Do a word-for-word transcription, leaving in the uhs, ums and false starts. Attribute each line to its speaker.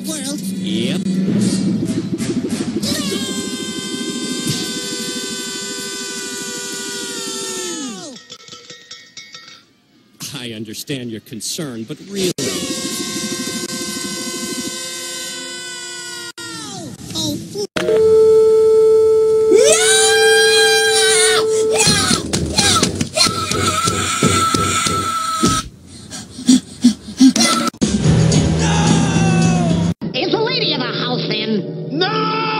Speaker 1: world.
Speaker 2: Yep.
Speaker 1: No!
Speaker 2: I understand your concern, but really...
Speaker 1: Oh, please.
Speaker 3: Is the lady of the house in?
Speaker 4: No!